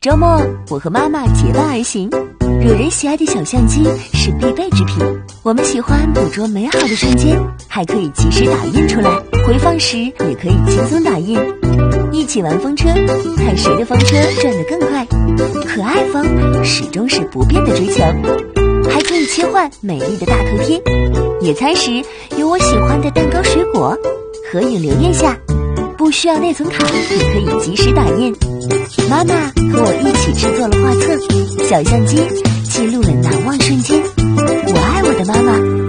周末，我和妈妈结伴而行。惹人喜爱的小相机是必备之品，我们喜欢捕捉美好的瞬间，还可以及时打印出来，回放时也可以轻松打印。一起玩风车，看谁的风车转得更快。可爱风始终是不变的追求，还可以切换美丽的大头贴。野餐时有我喜欢的蛋糕水果，合影留念下，不需要内存卡也可以及时打印。妈妈和我一起制作了画册，小相机记录了难忘瞬间。我爱我的妈妈。